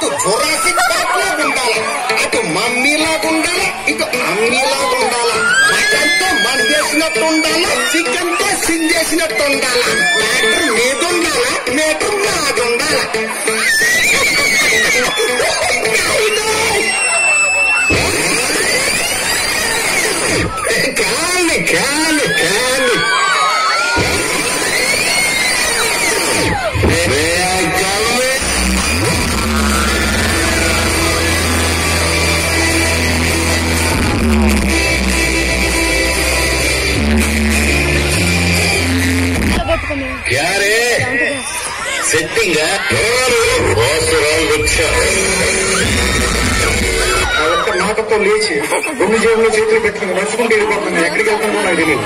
అటు Jurassic park లాగా ఉండాలా, అటు మమ్మీలాగా ఉండాలా, ఇటు అమ్మీలాగా ఉండాలా, మటన్ తో మందేసినట్టు ఉండాలా, చికెన్ తో సింగేసినట్టు ఉండాలా, మ్యాటర్ మీద ఉండాలా, మేటర్ నాది ఉండాలా. కాలి కాలి కాలి क्या रे సెట్టింగ్ నాకతో లేచి రెండు జేబులో చేతులు పెట్టుకుని నడుచుకుంటూ వెళ్ళిపోతుంది. ఎక్కడికి వెళ్తుందో నాకు తెలియదు.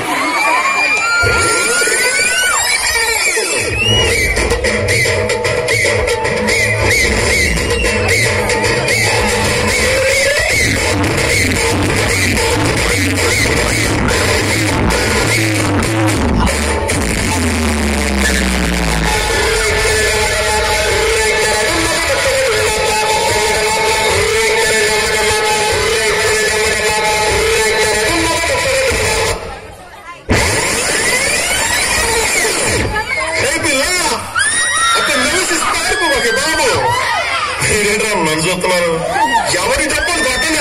నన్ను చూస్తున్నారు ఎవరి తప్పని పట్టండి.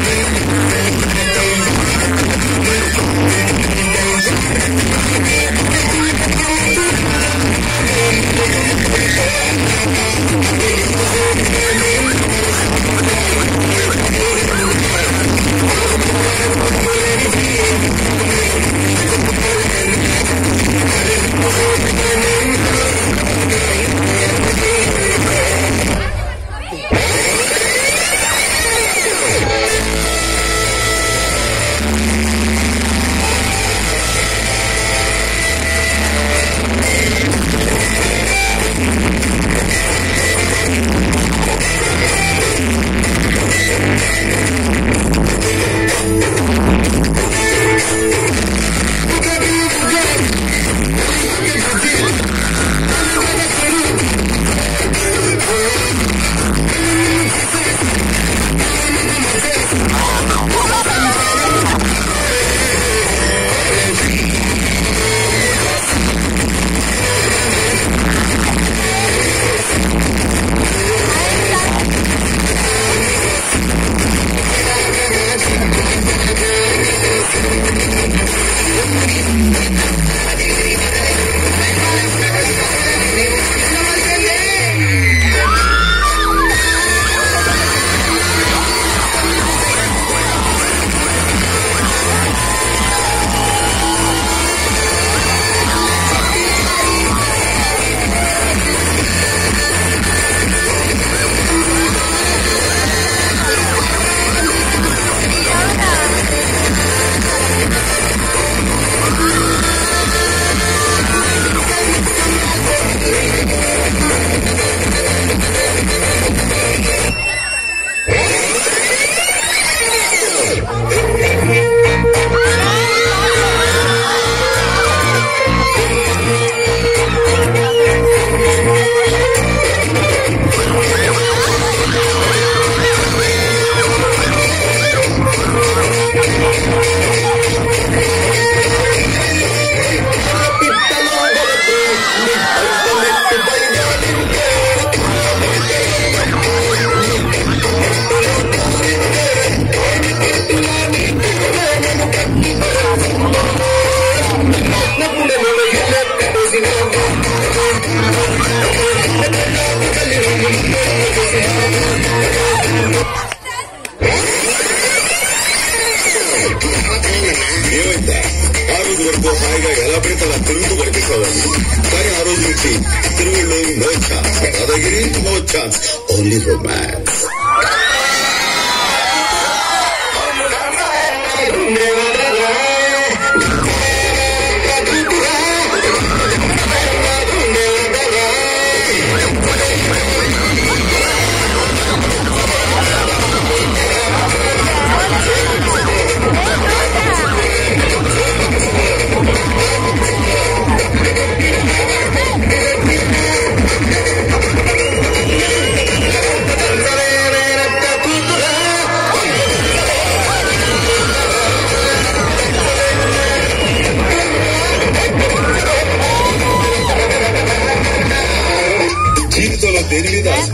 హాయిగా ఎలా పడితే అలా తిరుగుతూ కనిపిస్తామని. కానీ ఆ రోజు నుంచి తిరుగుళ్ళు no chance, Yadagiri no chance, only romance.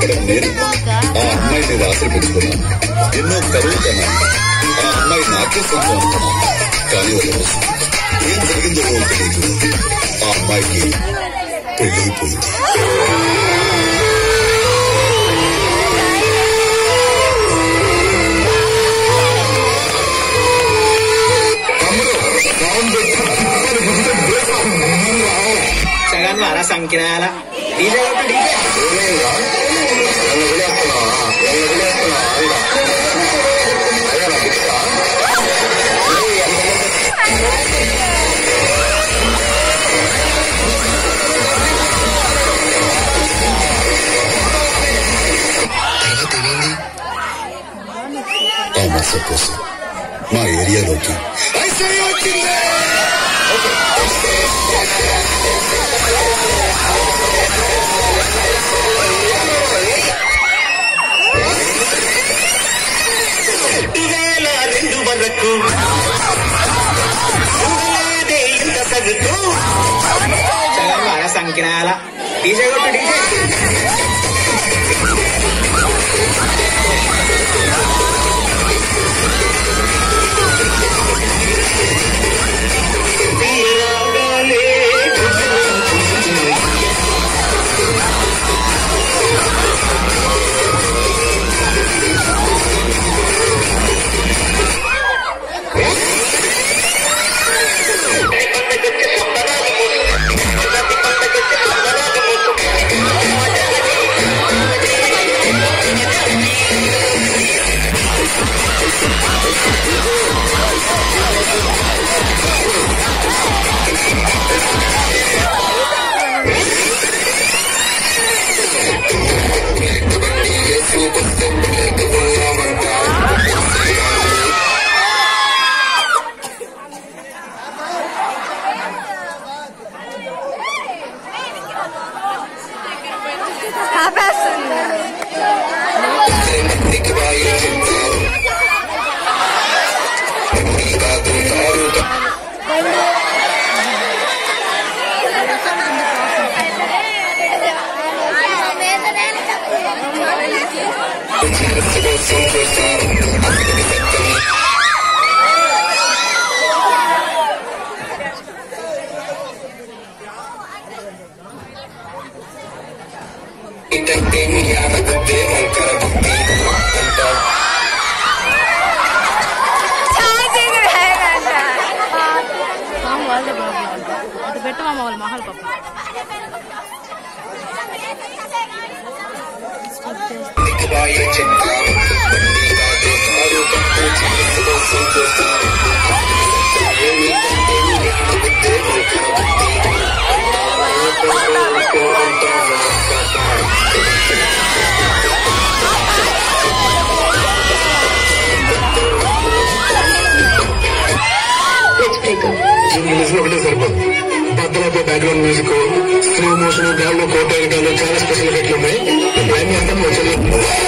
నేను ఆ అమ్మాయిని రాత్రి పెంచుకున్నాను. ఎన్నో కరువు కన్నాను. ఆ అమ్మాయి నాకే సొంతం అనుకున్నాను. కానీ ఒక రోజు ఏం జరిగిందో తెలియదు. ఆ అమ్మాయికి పెళ్ళైపోయింది. సగన్వారా సంకినాల డీజే ఆ మత్స్య కోసం మా ఏరియాలోకి వచ్చింది. వరకు ఇంత సగటు సగన్వార సంకినాల డీజే కొట్టు డీజే ఒకటే సరిపోదు. బద్దలతో బ్యాక్గ్రౌండ్ మ్యూజిక్, స్లో మోషన్, గాల్లో కోట చాలా స్పెషల్ ఎఫెక్ట్లు ఉన్నాయి. ఆయన